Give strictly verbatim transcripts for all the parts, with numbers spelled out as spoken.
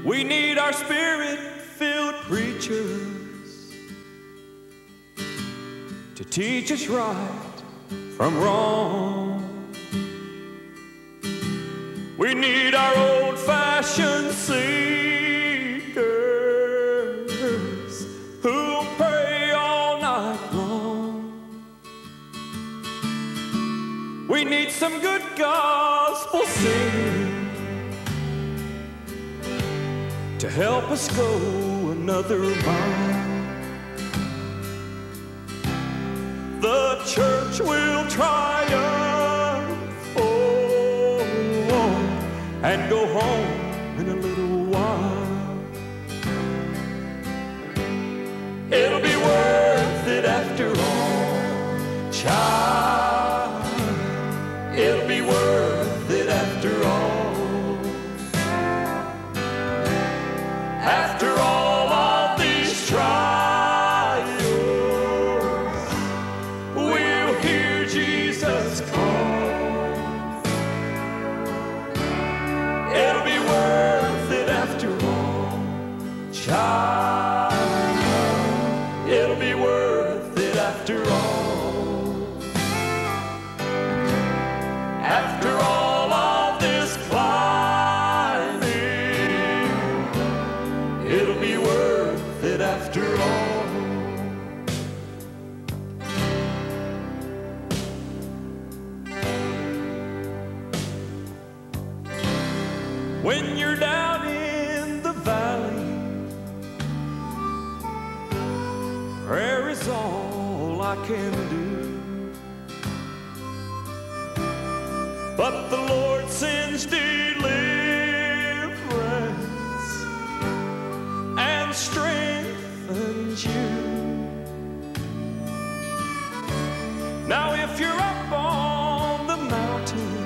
We need our spirit-filled preachers to teach us right from wrong. We need our old-fashioned singers who'll pray all night long. We need some good gospel singing to help us go another mile. The church will triumph, oh, and go home in a little while. It'll be worth it after all, child. It'll be worth it after all. After all of these trials, we'll hear Jesus call. It'll be worth it after all, child. It'll be worth it after all. After all of this climbing, it'll be worth it after all. When you're down in the valley, prayer is all I can do. But the Lord sends deliverance and strengthens you. Now if you're up on the mountain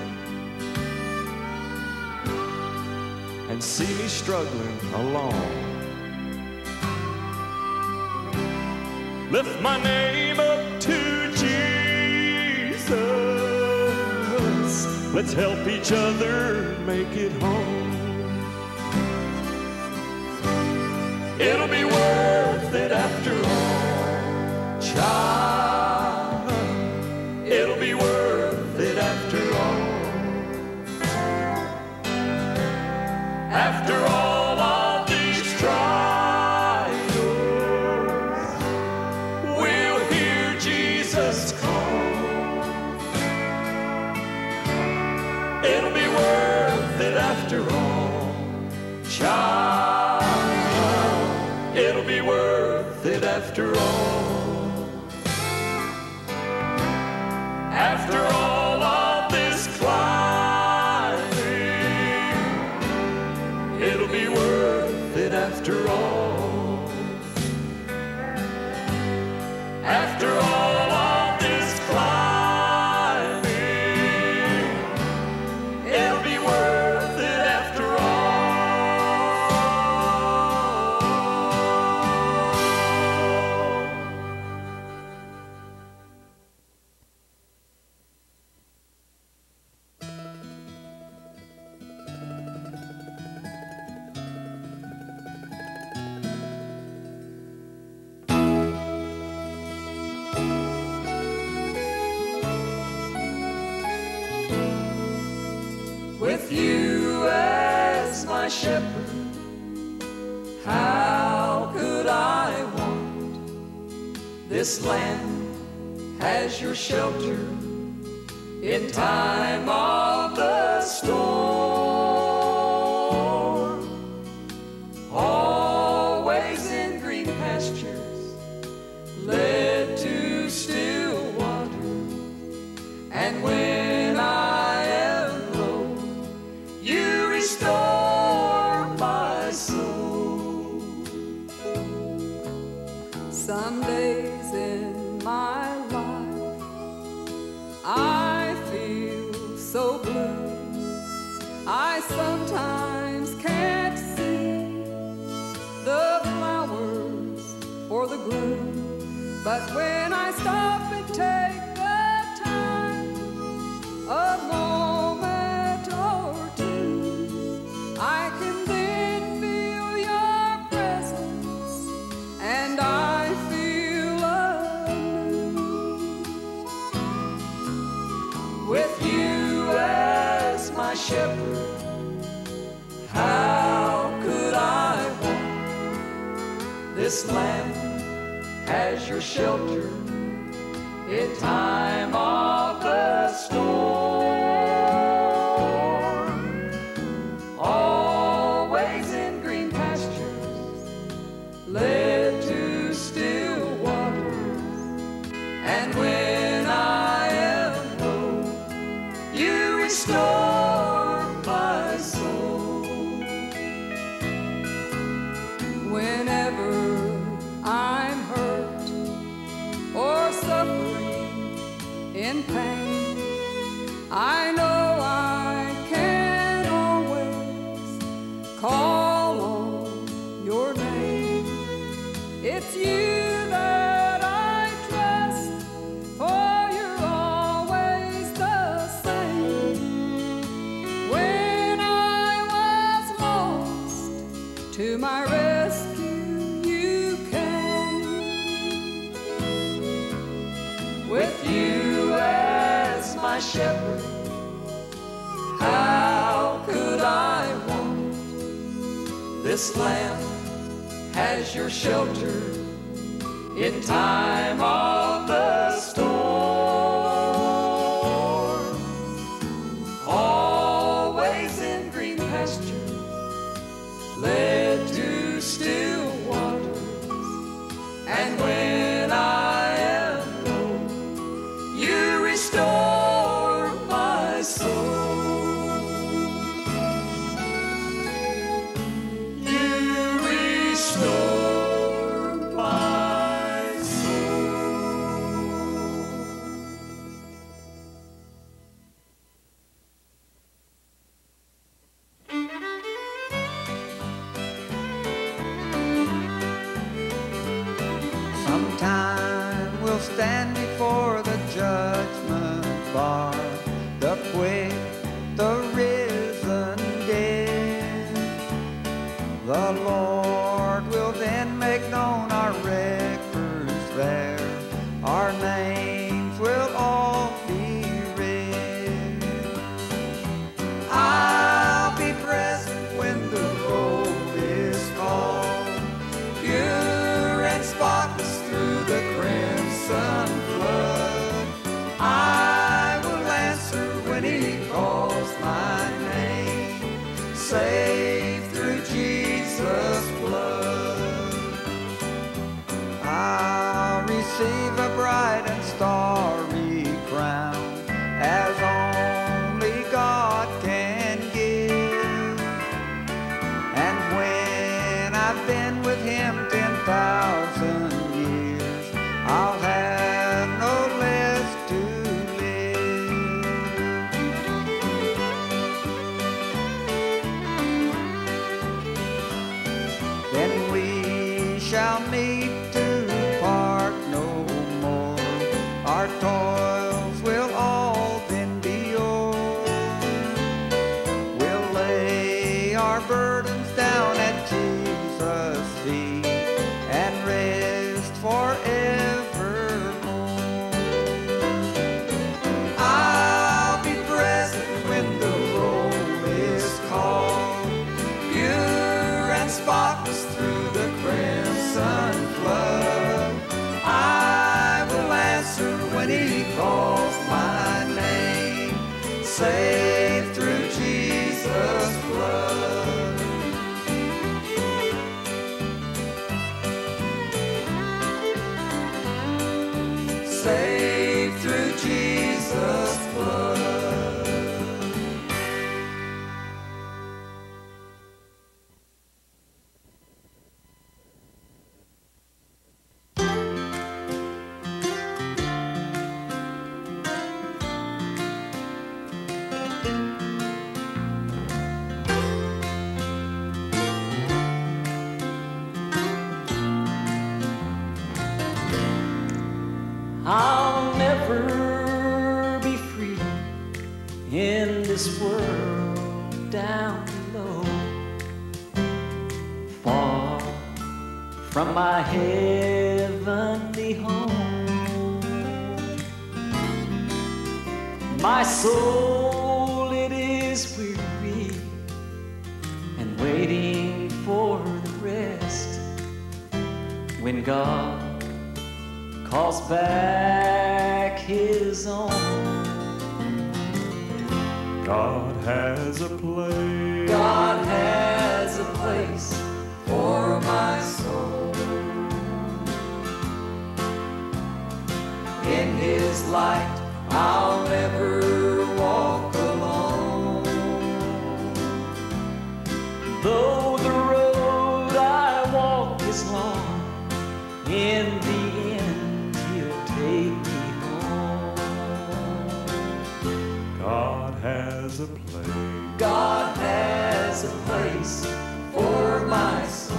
and see me struggling along, lift my name up to Jesus. Let's help each other make it home. It'll be worth it after all, child. It'll be worth it after all. After all of these trials, we'll hear Jesus call. It'll be worth it after all, child. It'll be worth it after all. After all of this climbing, it'll be worth it after all. After all of this climbing, it'll be worth it after all. With you as my shepherd, how could I want this land as your shelter in time of the storm? Always in green pastures, led to still waters, and when I am low, you restore my soul. Some days in my life I feel so blue, I sometimes can't see the flowers or the gloom. But when I stop and take the time, a moment or two, I can then feel This land has your shelter in time of the storm. Always in green pastures, led to still waters. And when I am low, you restore my soul. Whenever I'm hurt or suffering in pain, I know I can always call on your name. It's you that I trust, for you're always the same. When I was lost, to my rescue you came. With you as my shepherd, how could I want? This land has your shelter in time of the storm. Always in green pastures, led to still waters. And when I am low, you restore my soul. You restore my soul. Sometime we'll stand before the judgment bar, the quick, the risen dead. The Lord will then make known our records there. Our names will all be read. I'll be present when the roll is called, pure and spotless through the crimson flood. I will answer when he calls my name, saved through Jesus' blood. I'll receive a bright and starry crown, as only God can give. And when I've been with him ten thousand years, I'll have no less to live. Then we shall meet to part no more. Our toils will all then be o'er. We'll lay our burdens down at Jesus' feet and rest forevermore. I'll be present when the roll is called, pure and spotless through the crimson flood. I will answer when he calls my name, saved through Jesus' blood. Saved through Jesus' blood. I'll never be free in this world down below, far from my heavenly home. My soul, it is weary and waiting for the rest when God calls back his own. God has a place. God has a place for my soul. In his light I'll never walk alone. Though the road I walk is long, in the end he'll take me home. God has a place. God has a place for my soul.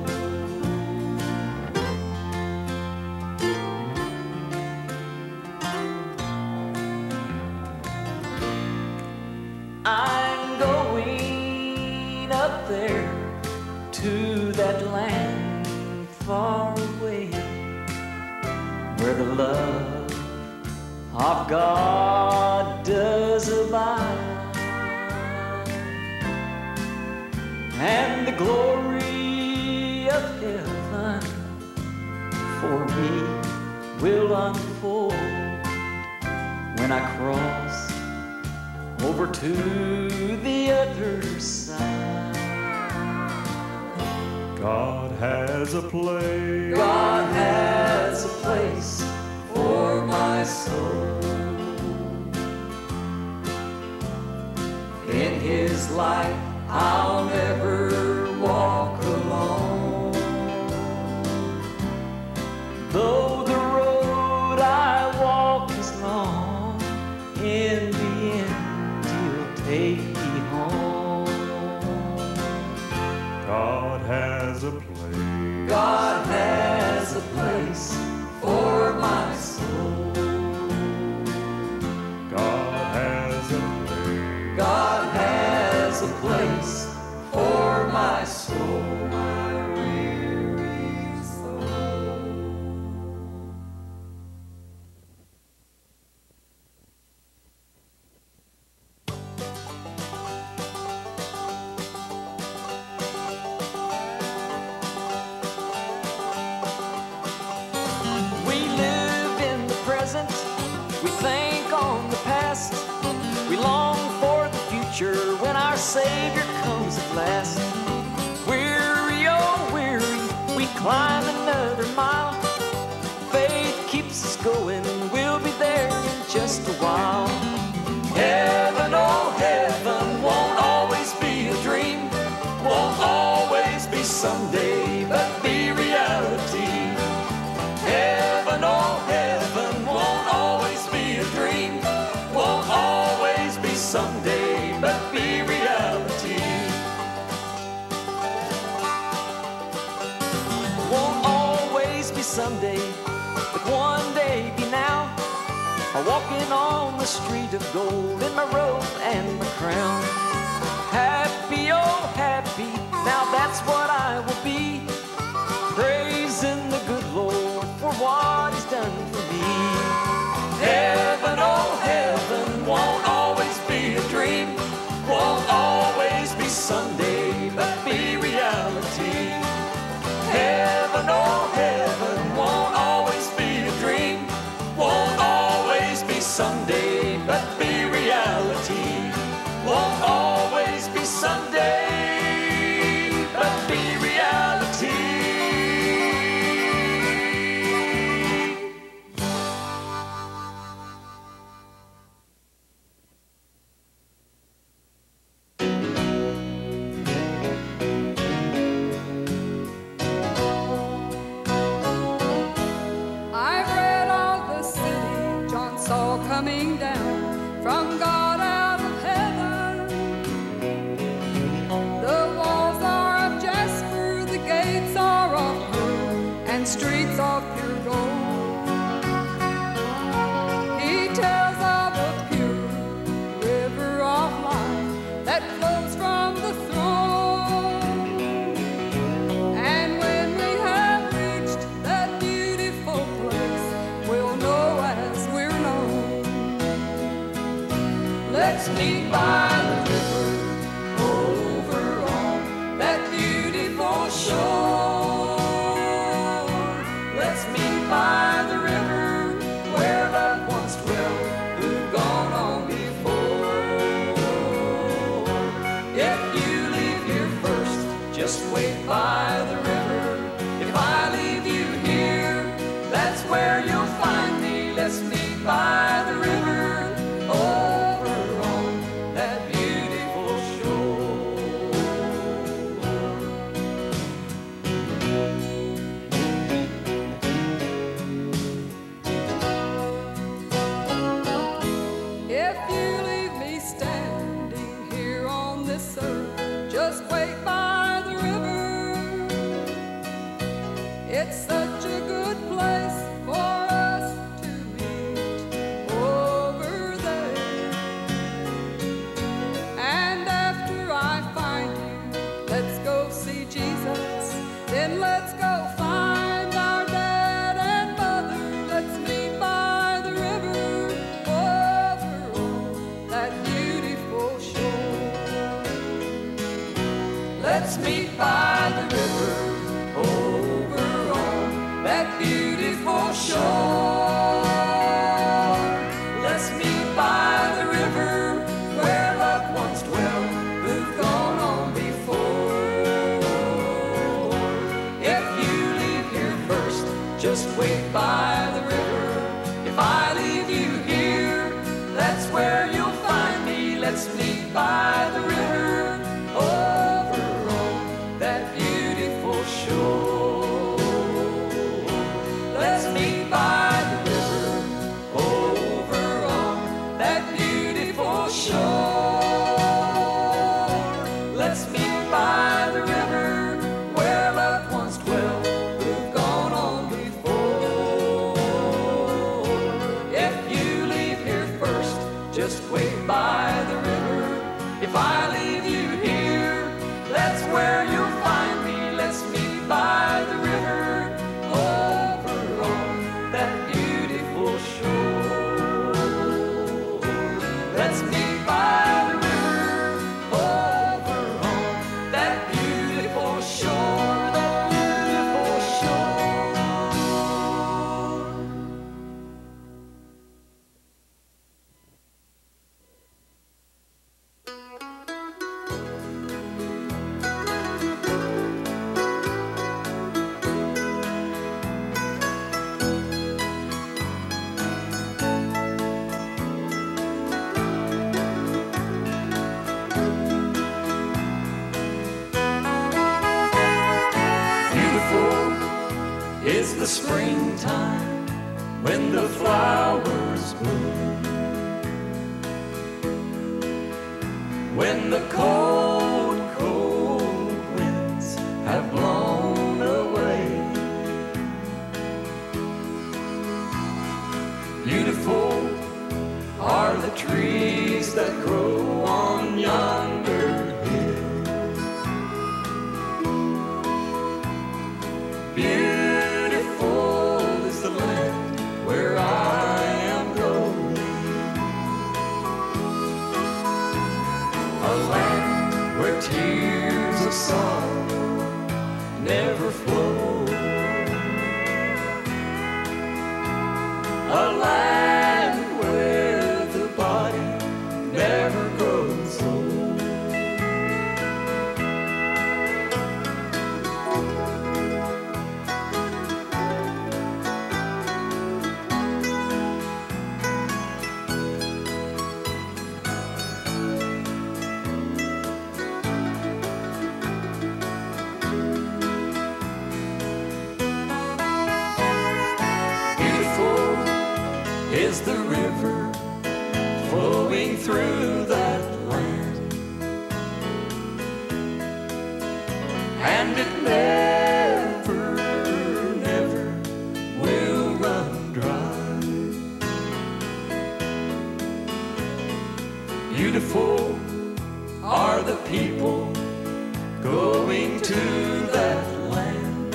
I'm going up there to that land far away, where the love of God does abide, and the glory of heaven for me will unfold when I cross over to the other side. God has a place. God has a place for my soul. In his light I'll never walk alone. Though the road I walk is long, in the end he'll take me home. God has a place. God has a place for my soul. God has a place. God has a place for my soul. My weary soul. We live in the present, we think on the past, we long for the future when our Savior comes at last. Weary, oh weary, we climb another mile. Faith keeps us going, we'll be there in just a while. Heaven, oh heaven, won't always be a dream, won't always be someday, but be reality. Heaven, oh heaven, won't always be a dream, won't always be someday, but be reality. Won't always be someday, but one day be now. I'm walking on the street of gold in my robe and my crown. Happy, oh happy, now that's what I will be, praising the good Lord for what he's done for me. Heaven, oh heaven, won't always be a dream, won't always be someday, but be reality. Heaven, oh heaven, won't always be a dream, won't always be someday, but be reality. Won't always be someday, but be reality. I've read all the city John saw coming down from God out of heaven. The walls are of jasper, the gates are of pearl, and streets of pure gold. He tells of a pure river of life that flows from the throne. And when we have reached that beautiful place, we'll know as we're known. just wait by the river. If I leave you here, that's where you'll find me. Let's meet by the river, over on that beautiful shore. If you leave me standing here on this earth, just wait by the river. It's such a good place for us to meet over there. And after I find you, let's go see Jesus. Then let's go find our dad and mother. Let's meet by the river, over on that beautiful shore. Let's meet by the river, over on that beautiful shore. Let's meet by the river, where loved ones dwell who've gone on before. If you leave here first, just wait by the river. If I leave you here, that's where you'll find me. Let's meet by the river, over on that beautiful shore. Let's meet by the river, over on that beautiful shore. Let's meet by the river, where loved ones dwell who've gone on before. If you leave here first, just wait by the river. If I leave you here, that's where you'll find me. Let's meet by the river, over on that beautiful shore. Let's meet by the river, over on that beautiful shore, that beautiful shore. Beautiful is the springtime when the flowers bloom, when the cold, cold winds have blown away. Beautiful are the trees that grow on yonder hill. Beautiful is the land where I am going, a land where tears of sorrow never flow, a land where the body never grows old. Is the river flowing through that land, and it never, never will run dry. Beautiful are the people going to that land,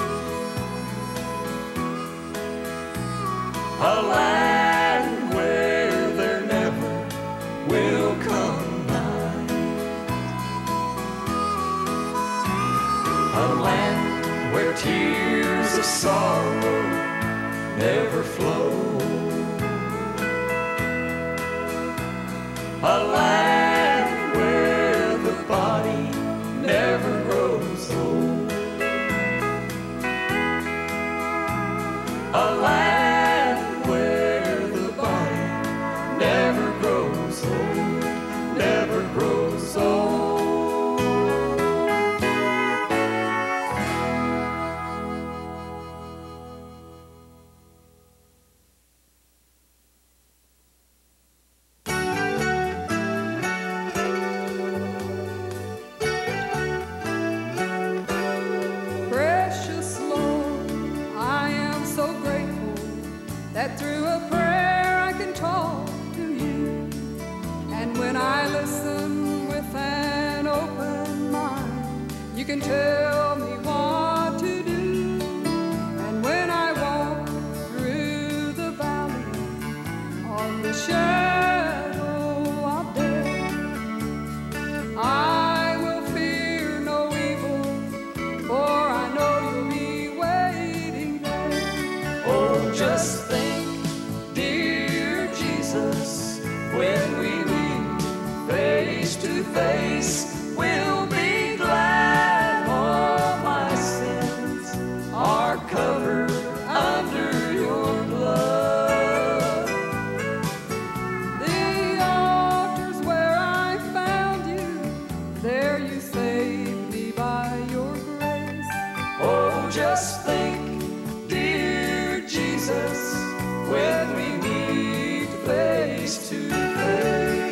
a land will come night, a land where tears of sorrow never flow, a land where the body never grows old. a land where the body never grows old, never grows old. Precious Lord, I am so grateful that through a prayer I can talk to you. And when I listen with an open mind, you can tell me what to do. And when I walk through the valley of the shadow of death, I will fear no evil, for I know you'll be waiting there. Oh, just think, dear Jesus, when we meet face to face, we'll be glad all my sins are covered under your blood. The altar's where I found you, there you saved me by your grace. Oh, just think, dear Jesus, when we meet face to face.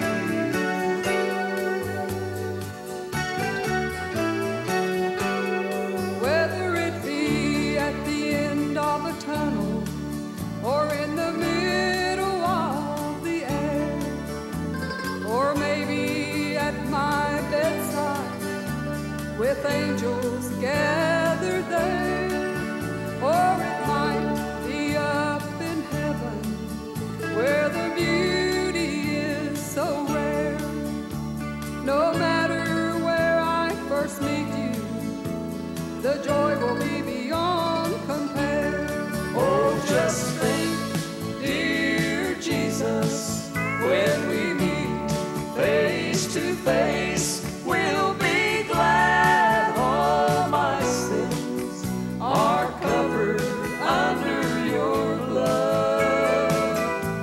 Whether it be at the end of a tunnel or in the middle of the air, or maybe at my bedside with angels gathered there, or it might be up in heaven where the beauty is so rare. No matter where I first meet you, the joy will be beyond compare. Oh, just think, dear Jesus, when we meet face to face, we'll be glad all my sins are covered under your blood.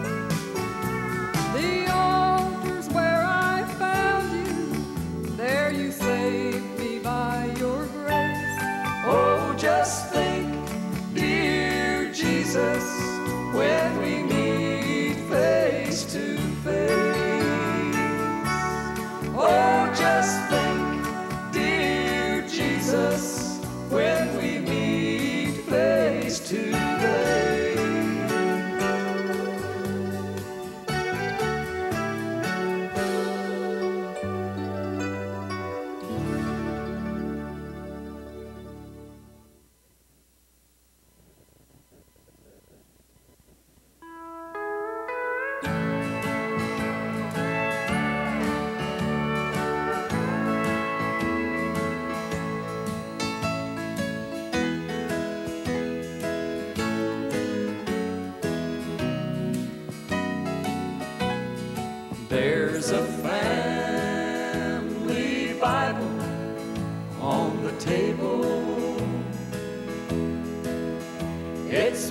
The altar's where I found you, there you saved me by your grace. Oh, just think, dear Jesus, when we meet face to face. Oh, just think, dear Jesus, when we meet face to face. There's a family Bible on the table. Its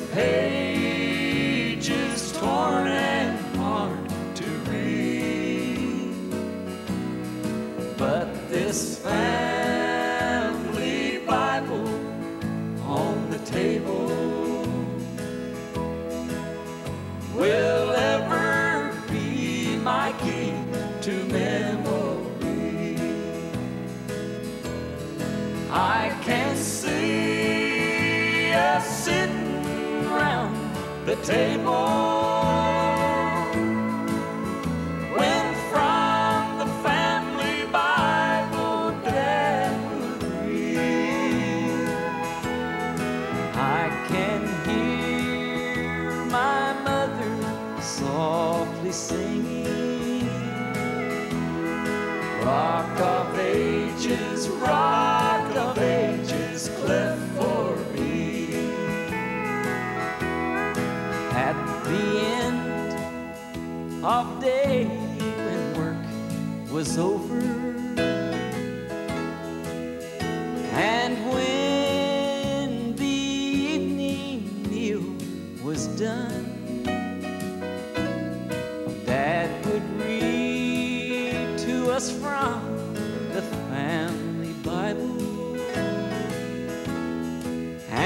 pages torn and hard to read, but this family Bible on the table will ever be my key to memory. I can see us sitting round the table when from the family Bible Dad would read. I can hear my mother softly singing, Rock of Ages, Rock of Ages, cleft for me. At the end of day when work was over, and when the evening meal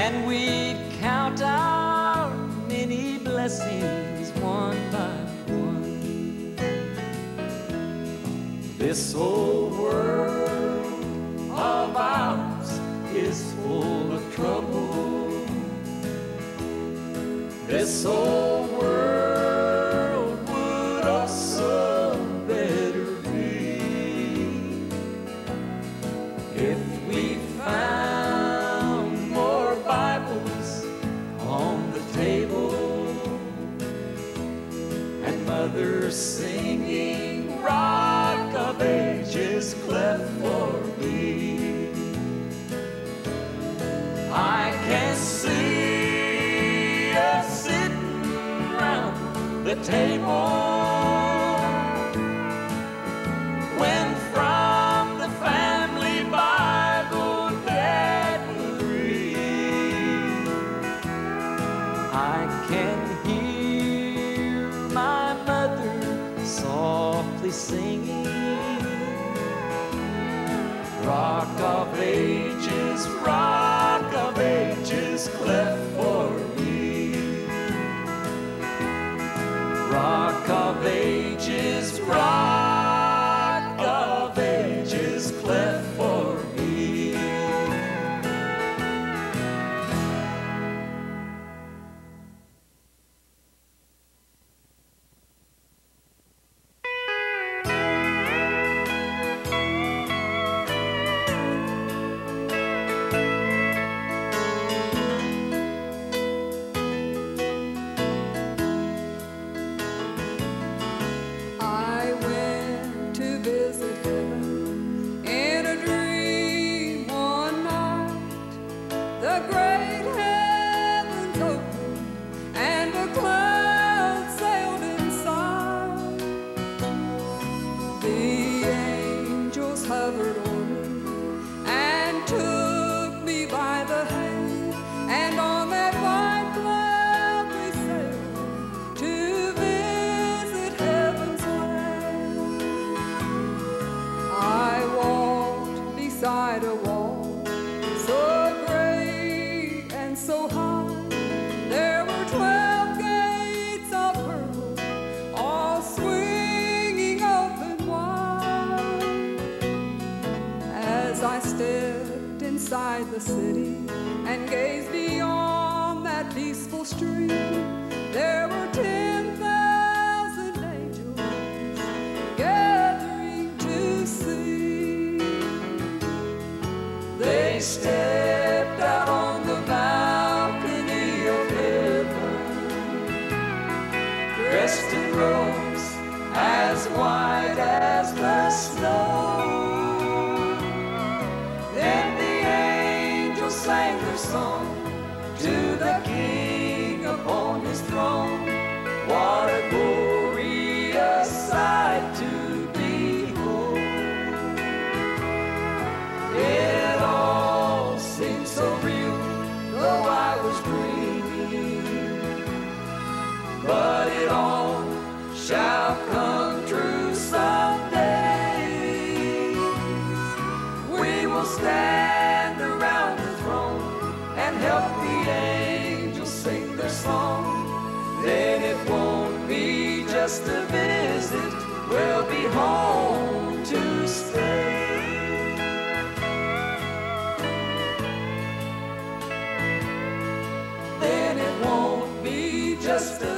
and we'd count our many blessings one by one. This whole world of ours is full of trouble. This whole world would also better be if we found more Bibles on the table and mothers singing Rock of Ages cleft for me. I can see us sitting round the table when from the family Bible Dad would read. I can hear my mother softly singing Rock of Ages, Rock of Ages cleft for me. Rock of Ages, Rock of Ages cleft for me. I went to visit heaven in a dream one night. The great heavens opened and the clouds sailed inside. The angels hovered o'er me and took me by the hand, and on that white cloud we sailed to visit heaven's land. I walked beside a wall so great and so high. There were twelve gates of pearl, all swinging open wide. As I stepped inside the city and gazed beyond that peaceful street, there were ten thousand angels gathering to see. They stepped out on the balcony of heaven, dressed in robes as white as the snow. Then the angels sang their song to the King upon his throne. What a glorious sight to behold. It all seemed so real, though I was dreaming. But it all shall come true someday. We will stand around the throne and help the angels sing their song. Then it won't be just a visit, we'll be home to stay. Then it won't be just a